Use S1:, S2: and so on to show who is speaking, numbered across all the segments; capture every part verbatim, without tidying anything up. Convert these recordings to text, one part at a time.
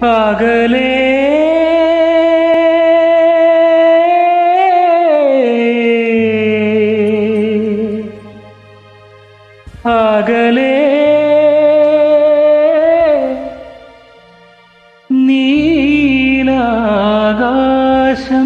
S1: അകലേ അകലേ നീലാകാശം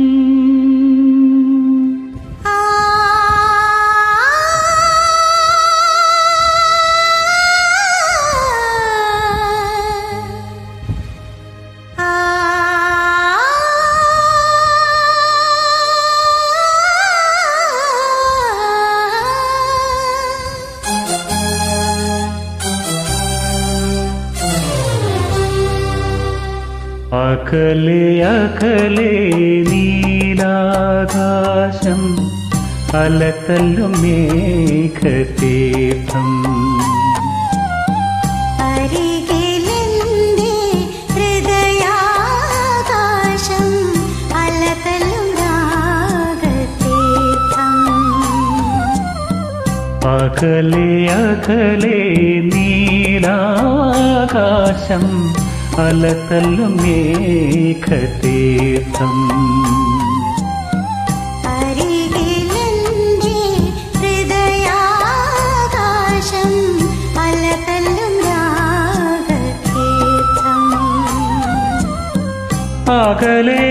S1: അകലെ അകലെ നീലാകാശം അലതല്ലും മേഘതീർത്ഥം
S2: അരികിലെന്റെ ഹൃദയാകാശം അലതല്ലും രാഗതീർത്ഥം
S1: അകലെ അകലെ നീലാകാശം അലതല്ലും മേഘതീർത്ഥം
S2: അരികിലെന്റെ ഹൃദയാകാശം അലതല്ലും രാഗതീർത്ഥം
S1: അകലേ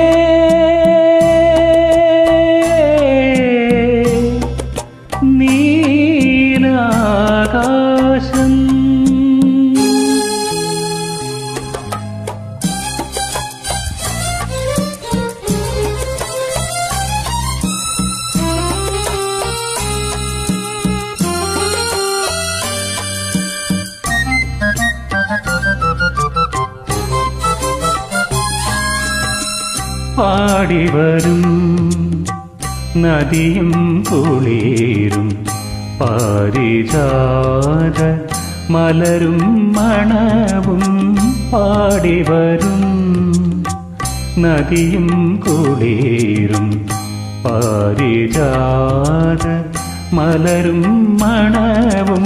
S1: നീലാകാശം പാടിവരും നദിയും കുളിരും പാരിജാത മലരും മണവും പാടിവരും നദിയും കുളിരും പാരിജാത മലരും മണവും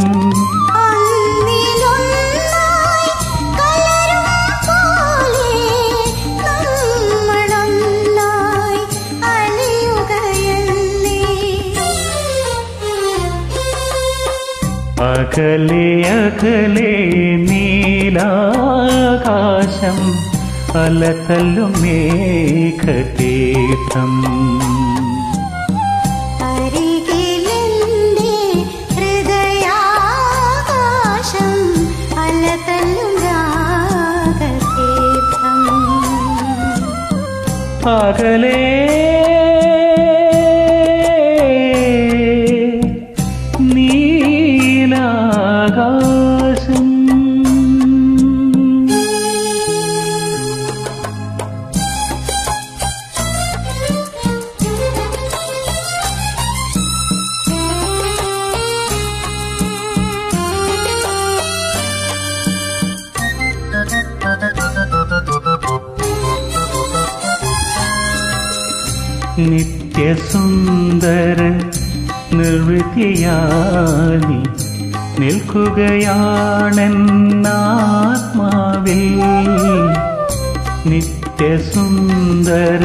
S1: അകലെ അകലെ നീലാകാശം അലതല്ലും മേഘതീർത്ഥം
S2: അരികിലെന്റെ ഹൃദയാകാശം അലതല്ലും രാഗതീർത്ഥം
S1: അകലേ നീലാകാശം നിത്യസുന്ദര നിർവൃതിയാനി നിൽക്കുകയാണെന്നാത്മാവിൽ നിത്യസുന്ദര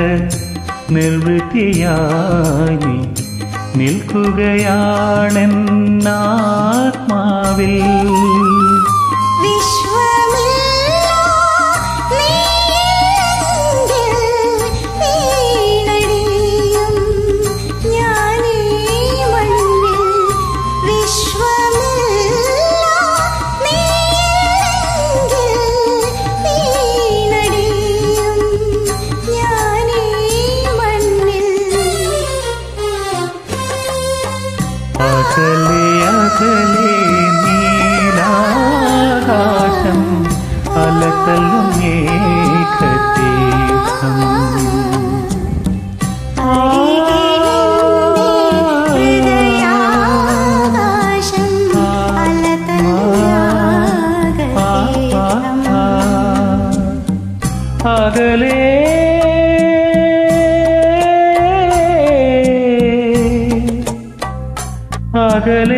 S1: നിർവൃതിയാനി നിൽക്കുകയാണെന്നാത്മാവിൽ അകലെ അകലെ നീലാകാശം അലതല്ലും മേഘതീർത്ഥം
S2: ഹൃദയാകാശം അലതല്ലും രാഗതീർത്ഥം
S1: അകലേ അകലേ